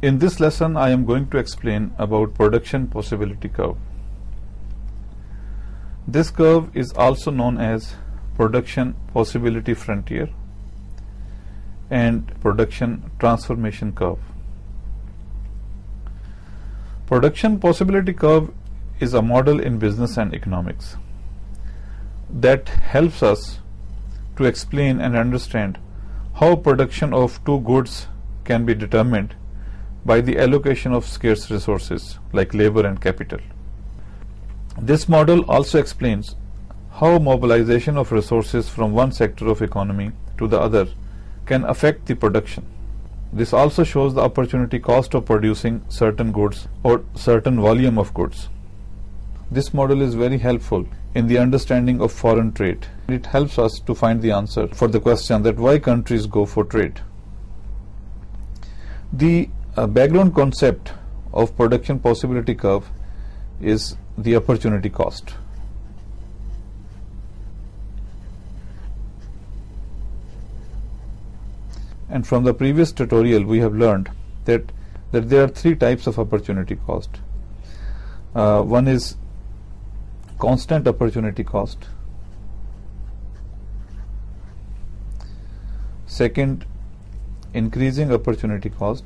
In this lesson, I am going to explain about production possibility curve. This curve is also known as production possibility frontier and production transformation curve. Production possibility curve is a model in business and economics that helps us to explain and understand how production of two goods can be determined by the allocation of scarce resources like labor and capital. This model also explains how mobilization of resources from one sector of economy to the other can affect the production. This also shows the opportunity cost of producing certain goods or certain volume of goods. This model is very helpful in the understanding of foreign trade. It helps us to find the answer for the question that why countries go for trade. The background concept of production possibility curve is the opportunity cost. And from the previous tutorial we have learned that there are three types of opportunity cost. One is constant opportunity cost. Second, increasing opportunity cost.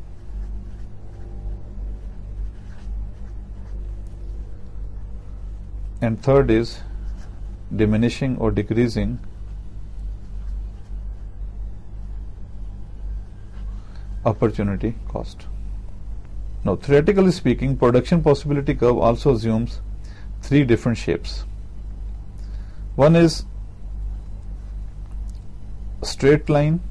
And third is diminishing or decreasing opportunity cost. Now, theoretically speaking, production possibility curve also assumes three different shapes. One is straight line,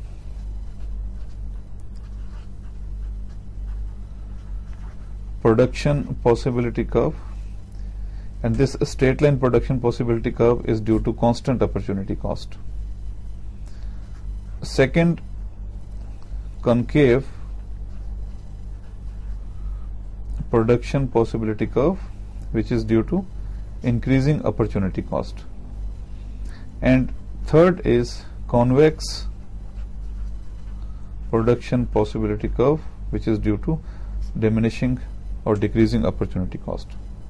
production possibility curve, and this straight line production possibility curve is due to constant opportunity cost. Second, concave production possibility curve, which is due to increasing opportunity cost. And third is convex production possibility curve, which is due to diminishing or decreasing opportunity cost.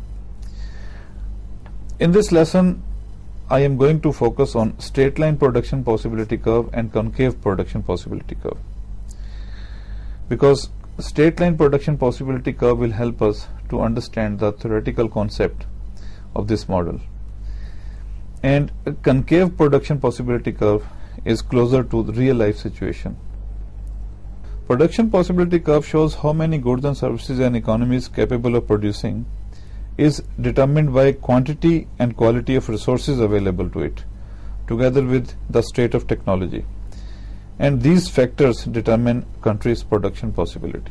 In this lesson, I am going to focus on straight line production possibility curve and concave production possibility curve, because straight line production possibility curve will help us to understand the theoretical concept of this model, and concave production possibility curve is closer to the real life situation. Production possibility curve shows how many goods and services an economy is capable of producing is determined by quantity and quality of resources available to it, together with the state of technology. And these factors determine country's production possibility.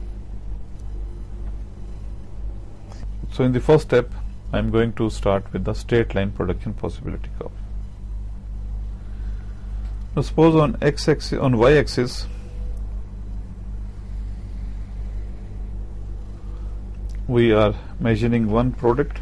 So in the first step, I am going to start with the straight line production possibility curve. Now suppose on x-axis, on y-axis, we are measuring one product,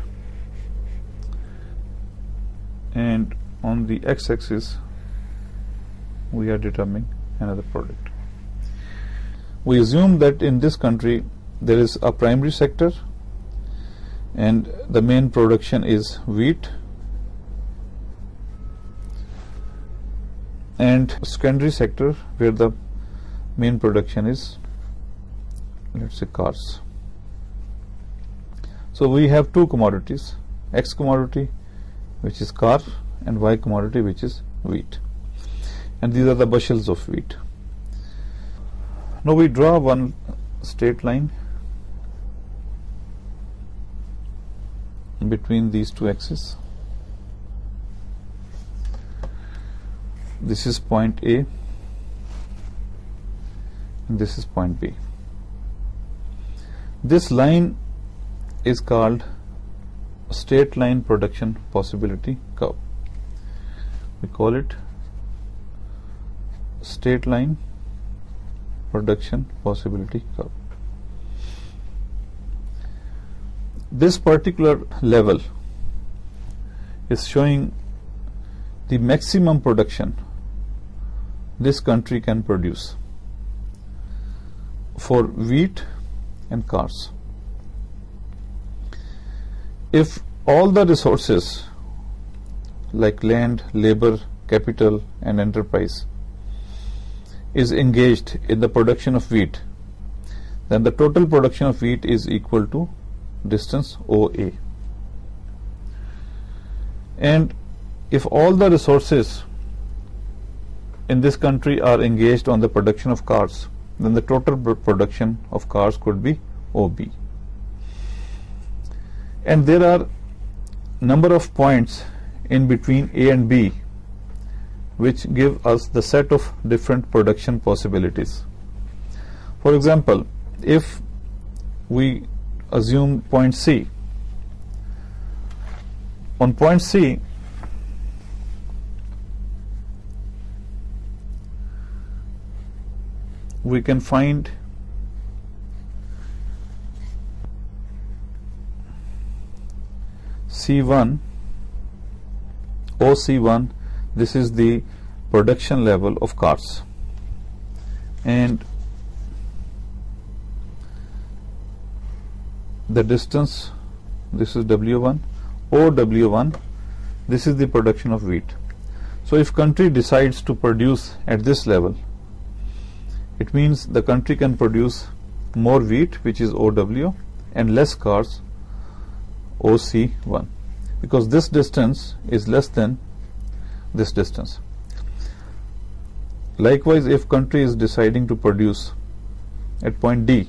and on the x-axis we are determining another product. We assume that in this country there is a primary sector and the main production is wheat, and secondary sector where the main production is, let's say, cars. So we have two commodities, X commodity, which is car, and Y commodity, which is wheat. And these are the bushels of wheat. Now we draw one straight line between these two axes. This is point A and this is point B. This line is called straight line production possibility curve. We call it straight line production possibility curve. This particular level is showing the maximum production this country can produce. for wheat and cars. If all the resources like land, labor, capital and enterprise is engaged in the production of wheat, then the total production of wheat is equal to distance OA. And if all the resources in this country are engaged on the production of cars, then the total production of cars could be OB. And there are number of points in between A and B which give us the set of different production possibilities. For example, if we assume point C, on point C we can find C1, OC1, this is the production level of cars, and the distance, this is W1, OW1, this is the production of wheat. So if country decides to produce at this level, it means the country can produce more wheat, which is OW, and less cars, OC1, because this distance is less than this distance. Likewise, if country is deciding to produce at point D,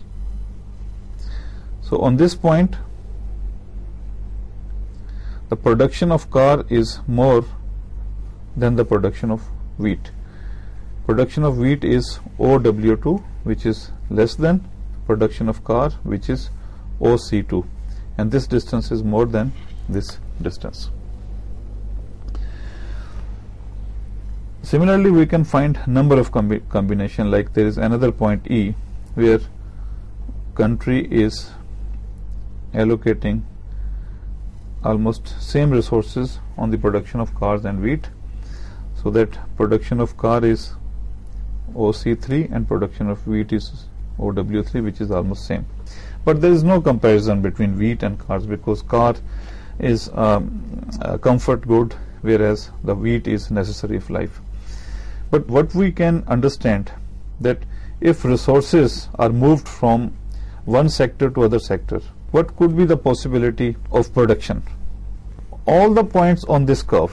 so on this point the production of car is more than the production of wheat. Production of wheat is OW2, which is less than production of car, which is OC2, and this distance is more than this distance. Similarly, we can find number of combination, like there is another point E where country is allocating almost same resources on the production of cars and wheat, so that production of car is OC3 and production of wheat is OW3, which is almost same. But there is no comparison between wheat and cars, because car is a comfort good, whereas the wheat is necessary of life. But what we can understand, that if resources are moved from one sector to other sector, what could be the possibility of production? All the points on this curve,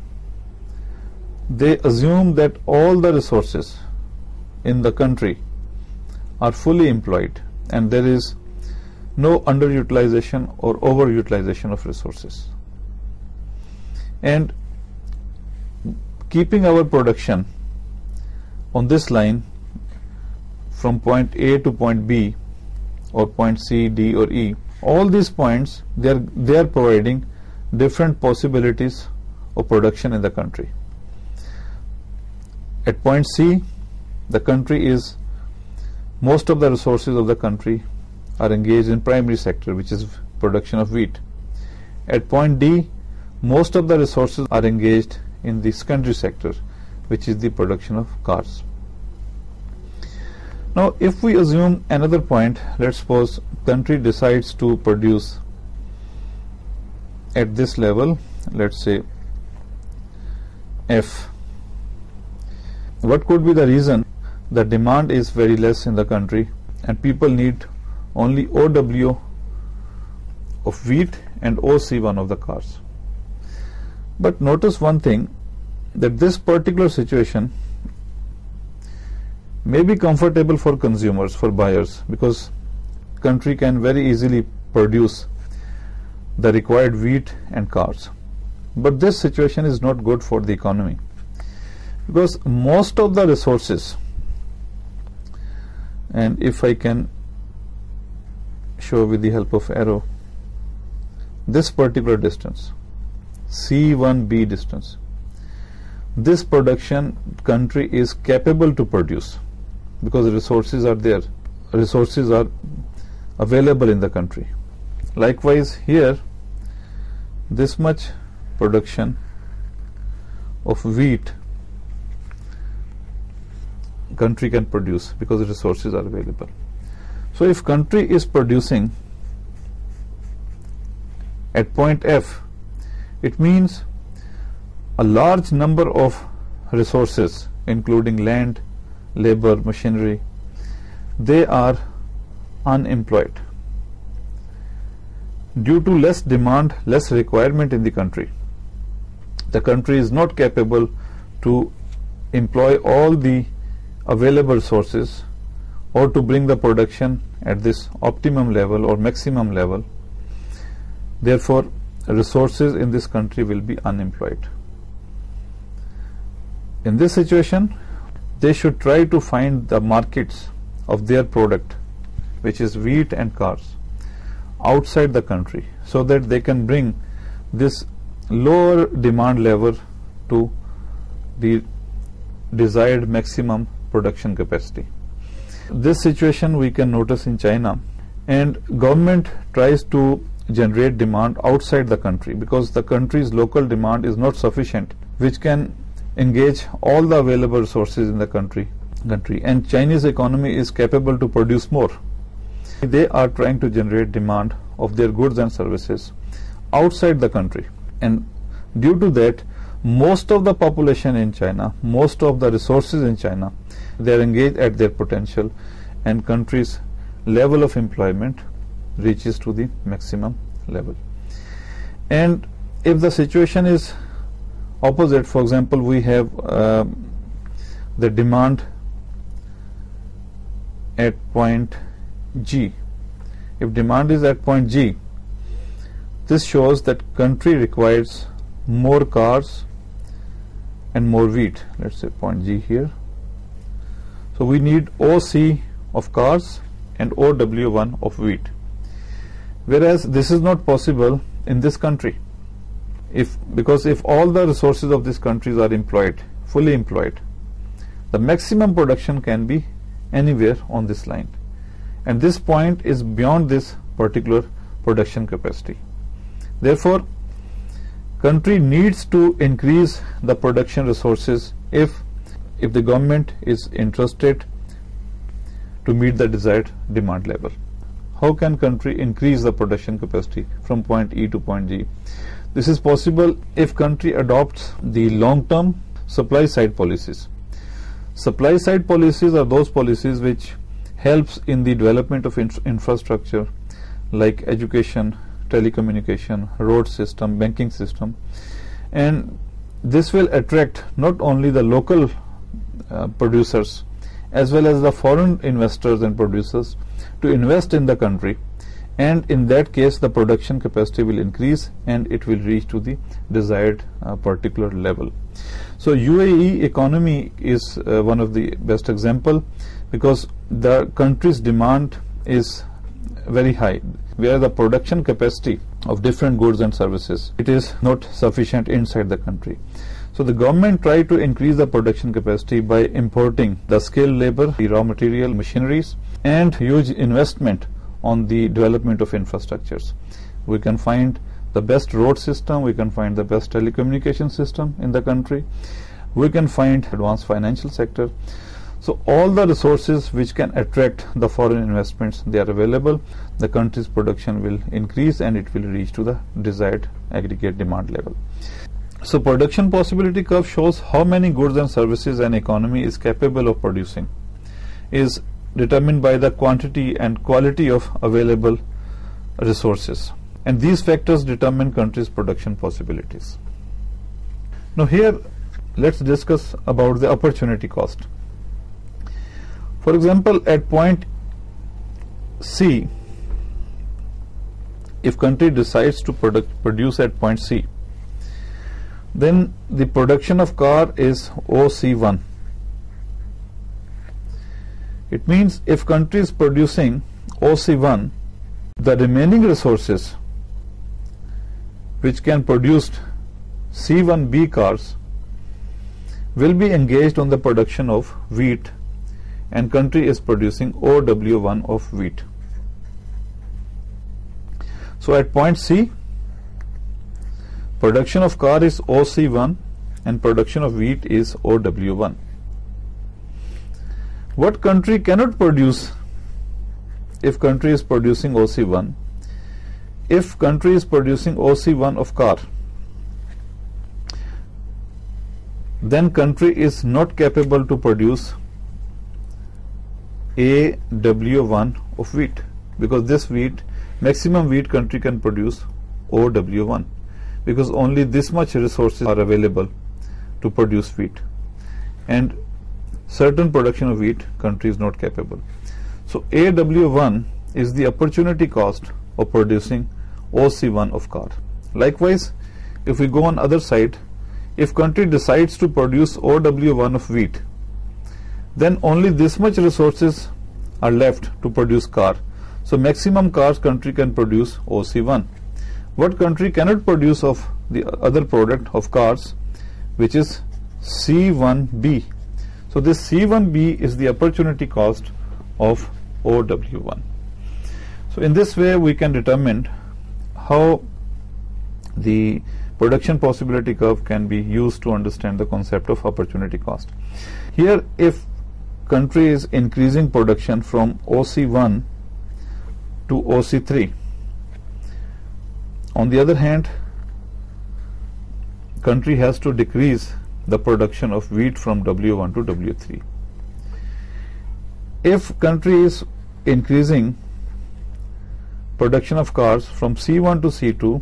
they assume that all the resources in the country are fully employed and there is no underutilization or overutilization of resources. And keeping our production on this line from point A to point B or point C, D or E, all these points, they are providing different possibilities of production in the country. At point C, the country is, most of the resources of the country are engaged in primary sector, which is production of wheat. At point D, most of the resources are engaged in the secondary sector, which is the production of cars. Now, if we assume another point, let's suppose country decides to produce at this level, let's say F. What could be the reason? The demand is very less in the country and people need only OW of wheat and OC1 of the cars. But notice one thing, that this particular situation may be comfortable for consumers, for buyers, because country can very easily produce the required wheat and cars. But this situation is not good for the economy, because most of the resources, and if I can show with the help of arrow, this particular distance, C1B distance, this production country is capable to produce, because resources are there, resources are available in the country. Likewise here, this much production of wheat country can produce because the resources are available. So if country is producing at point F, it means a large number of resources including land, labor, machinery, they are unemployed. Due to less demand, less requirement in the country is not capable to employ all the available sources or to bring the production at this optimum level or maximum level. Therefore, resources in this country will be unemployed. In this situation, they should try to find the markets of their product, which is wheat and cars, outside the country, so that they can bring this lower demand level to the desired maximum production capacity. This situation we can notice in China, and government tries to generate demand outside the country because the country's local demand is not sufficient, which can engage all the available resources in the country, and Chinese economy is capable to produce more. They are trying to generate demand of their goods and services outside the country, and due to that, most of the population in China, most of the resources in China, they are engaged at their potential, and country's level of employment reaches to the maximum level. And if the situation is opposite, for example, we have the demand at point G. If demand is at point G, this shows that country requires more cars and more wheat. Let's say point G here. So we need OC of cars and OW1 of wheat. Whereas this is not possible in this country. Because if all the resources of this country are employed, fully employed, the maximum production can be anywhere on this line. And this point is beyond this particular production capacity. Therefore, country needs to increase the production resources if the government is interested to meet the desired demand level. How can country increase the production capacity from point E to point G? This is possible if country adopts the long-term supply side policies. Supply side policies are those policies which helps in the development of infrastructure like education, telecommunication, road system, banking system, and this will attract not only the local producers as well as the foreign investors and producers to invest in the country, and in that case the production capacity will increase and it will reach to the desired particular level. So UAE economy is one of the best example, because the country's demand is very high, where the production capacity of different goods and services, it is not sufficient inside the country. So the government tried to increase the production capacity by importing the skilled labor, the raw material, machineries, and huge investment on the development of infrastructures. We can find the best road system, we can find the best telecommunication system in the country, we can find advanced financial sector. So all the resources which can attract the foreign investments, they are available. The country's production will increase and it will reach to the desired aggregate demand level. So production possibility curve shows how many goods and services an economy is capable of producing, is determined by the quantity and quality of available resources, and these factors determine country's production possibilities. Now here let's discuss about the opportunity cost. For example, at point C, if country decides to produce at point C, then the production of car is OC1. It means if country is producing OC1, the remaining resources which can produce C1B cars will be engaged on the production of wheat, and country is producing OW1 of wheat. So at point C, production of car is OC1 and production of wheat is OW1. What country cannot produce if country is producing OC1, if country is producing OC1 of car, then country is not capable to produce AW1 of wheat, because this wheat, maximum wheat country can produce OW1, because only this much resources are available to produce wheat, and certain production of wheat country is not capable. So AW1 is the opportunity cost of producing OC1 of car. Likewise, if we go on other side, if country decides to produce OW1 of wheat, then only this much resources are left to produce car. So maximum cars country can produce OC1. What country cannot produce of the other product of cars, which is C1B. So this C1B is the opportunity cost of OW1. So in this way we can determine how the production possibility curve can be used to understand the concept of opportunity cost. Here, if country is increasing production from OC1 to OC3, on the other hand, country has to decrease the production of wheat from W1 to W3. If country is increasing production of cars from C1 to C2,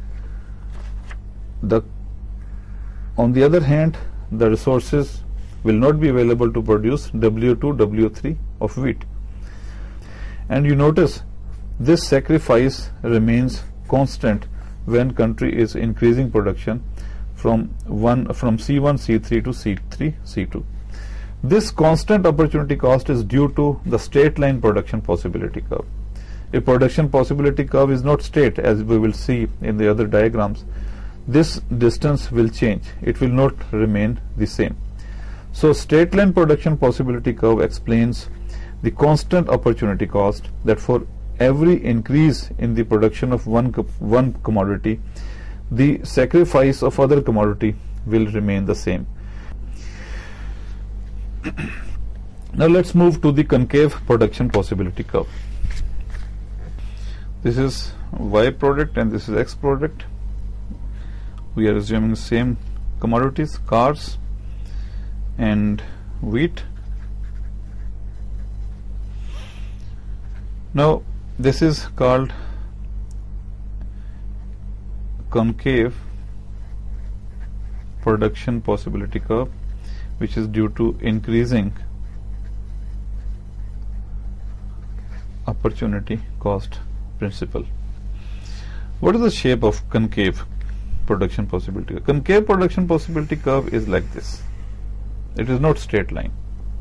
on the other hand, the resources will not be available to produce W2, W3 of wheat. And you notice this sacrifice remains constant when country is increasing production from C1, C3 to C3, C2. This constant opportunity cost is due to the straight line production possibility curve. If production possibility curve is not straight, as we will see in the other diagrams, this distance will change. It will not remain the same. So straight line production possibility curve explains the constant opportunity cost, that for every increase in the production of one commodity, the sacrifice of other commodity will remain the same. Now let's move to the concave production possibility curve. This is Y product and this is X product. We are assuming same commodities, cars and wheat. Now this is called concave production possibility curve, which is due to increasing opportunity cost principle. What is the shape of concave production possibility curve? Concave production possibility curve is like this. It is not straight line.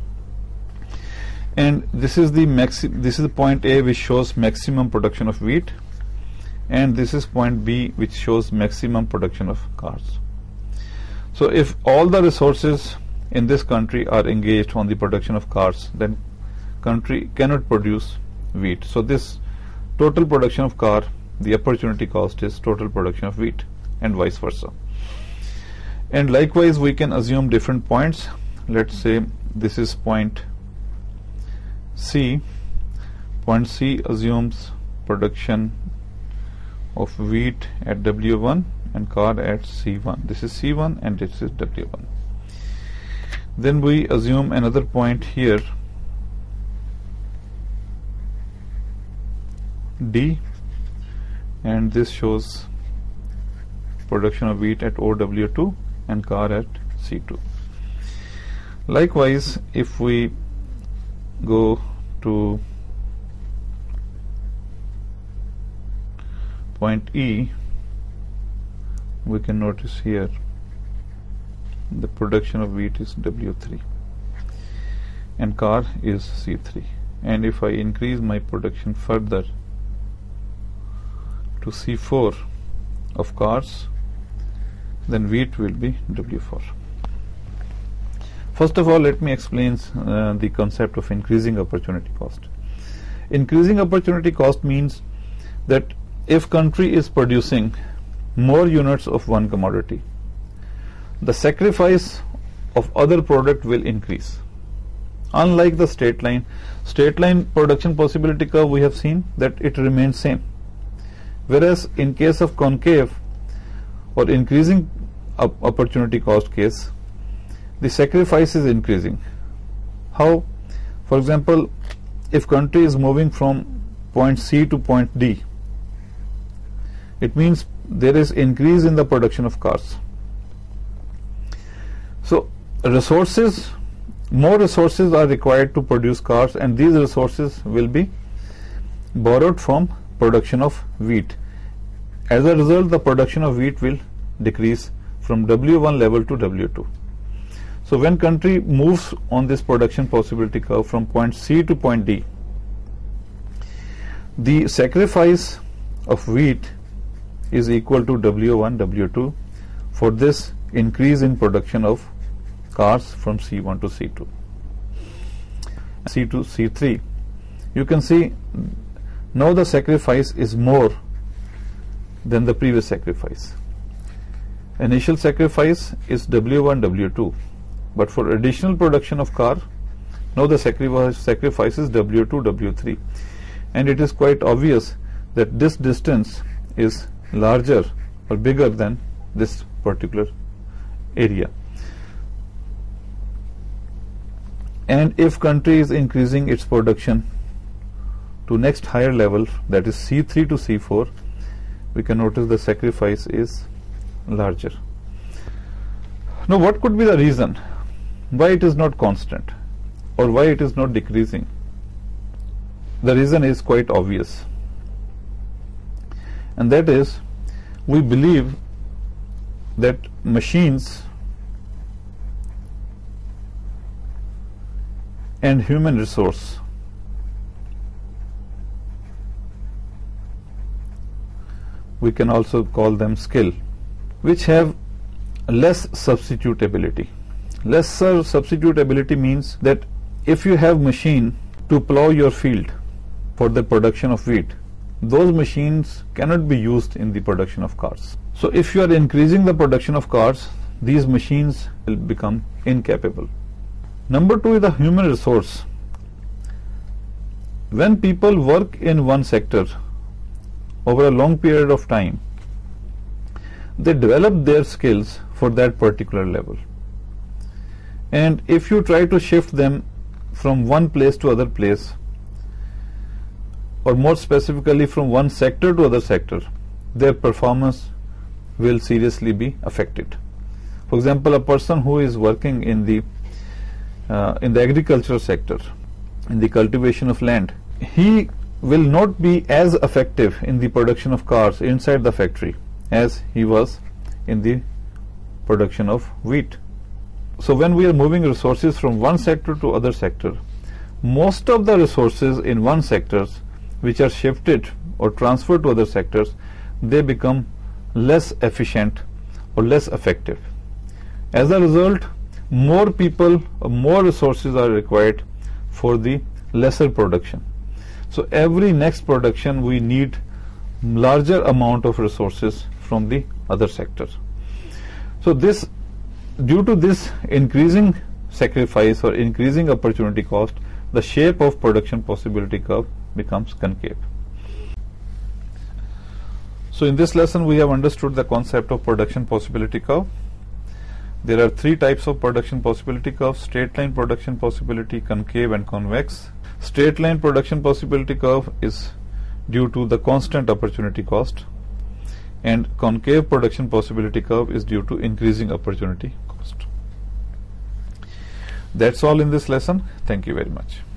And this is the point A, which shows maximum production of wheat, and this is point B, which shows maximum production of cars. So if all the resources in this country are engaged on the production of cars, then country cannot produce wheat. So this total production of car, the opportunity cost is total production of wheat, and vice versa. And likewise we can assume different points. Let's say this is point C. Point C assumes production of wheat at W1 and car at C1. This is C1 and this is W1. Then we assume another point here, D, and this shows production of wheat at OW2 and car at C2. Likewise, if we go to point E, we can notice here the production of wheat is W3 and car is C3. And if I increase my production further to C4 of cars, then wheat will be W4. First of all, let me explain the concept of increasing opportunity cost. Increasing opportunity cost means that if country is producing more units of one commodity, the sacrifice of other product will increase. Unlike the straight line production possibility curve, we have seen that it remains same. Whereas in case of concave or increasing opportunity cost case, the sacrifice is increasing. How? For example, if country is moving from point C to point D, it means there is increase in the production of cars. So more resources are required to produce cars, and these resources will be borrowed from production of wheat. As a result, the production of wheat will decrease from W1 level to W2. So when country moves on this production possibility curve from point C to point D, the sacrifice of wheat is equal to W1, W2 for this increase in production of cars from C1 to C2. C2, C3, you can see now the sacrifice is more than the previous sacrifice. Initial sacrifice is W1, W2, but for additional production of car, now the sacrifice is W2, W3, and it is quite obvious that this distance is larger or bigger than this particular area. And if country is increasing its production to next higher level, that is C3 to C4, we can notice the sacrifice is larger. Now, what could be the reason why it is not constant or why it is not decreasing? The reason is quite obvious, and that is we believe that machines and human resource we can also call them skill, which have less substitutability. Lesser substitutability means that if you have machine to plow your field for the production of wheat, those machines cannot be used in the production of cars. So if you are increasing the production of cars, these machines will become incapable. Number two is the human resource. When people work in one sector over a long period of time, they develop their skills for that particular level. And if you try to shift them from one place to other place, or more specifically from one sector to other sector, their performance will seriously be affected. For example, a person who is working in the agricultural sector, in the cultivation of land, he will not be as effective in the production of cars inside the factory as he was in the production of wheat. So when we are moving resources from one sector to other sector, most of the resources in one sectors which are shifted or transferred to other sectors, they become less efficient or less effective. As a result, more people or more resources are required for the lesser production. So every next production we need larger amount of resources from the other sector. So this, due to this increasing sacrifice or increasing opportunity cost, the shape of production possibility curve becomes concave. So in this lesson we have understood the concept of production possibility curve. There are three types of production possibility curves: straight line production possibility, concave and convex. Straight line production possibility curve is due to the constant opportunity cost, and concave production possibility curve is due to increasing opportunity cost. That's all in this lesson. Thank you very much.